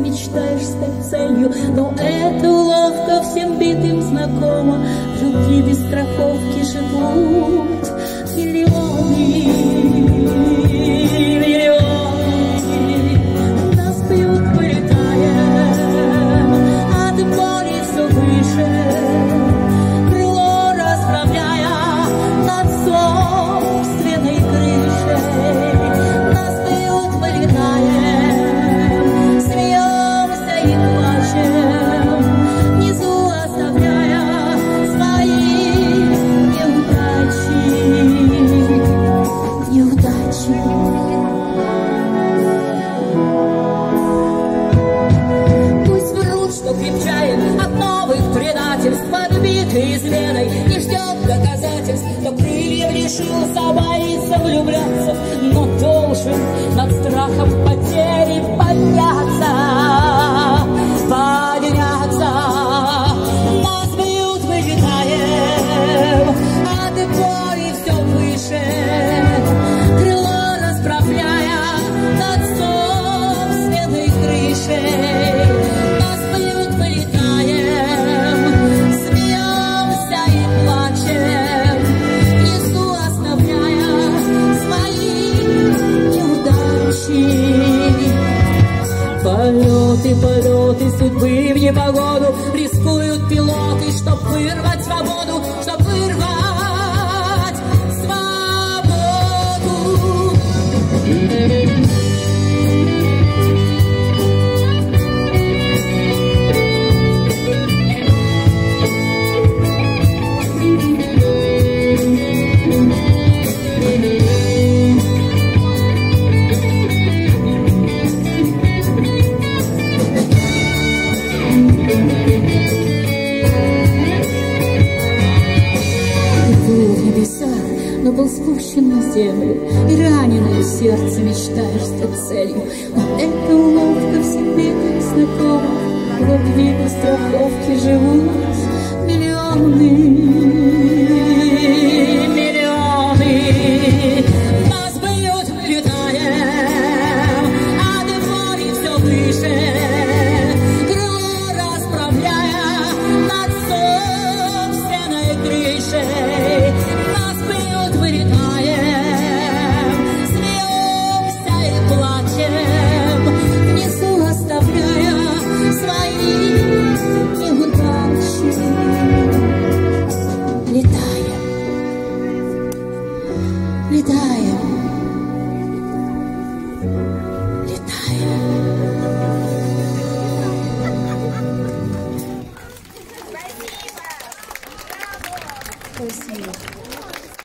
мечтаешь стать целью, но эта уловка всем битым знакома. В любви без страховки живут миллионы, миллионы. Нас бьют, вылетая от моря все выше, крыло расправляя над собственной крышей. Нас бьют, вылетаем, смеемся и плачем, внизу оставляя свои неудачи, неудачи. Пусть врут, что крепчает от новых предательств, подбитый изменой, не ждет доказательств, кто крыльев лишился, боится влюбляться, но должен над страхом потери подняться, подняться. Нас бьют, вылетаем от боли все выше, крыло расправляя над собственной крышей. Нас бьют, вылетаем, смеемся и плачем, внизу оставляя свои неудачи. Полеты, полеты судьбы в непогоду, рискуют пилоты, чтоб вырвать свободу, чтоб вырвать свободу. Но был спущен на землю, и раненое сердце мечтаешь стать целью. Но эта уловка всем битым знакома, в любви без страховки живут миллионы.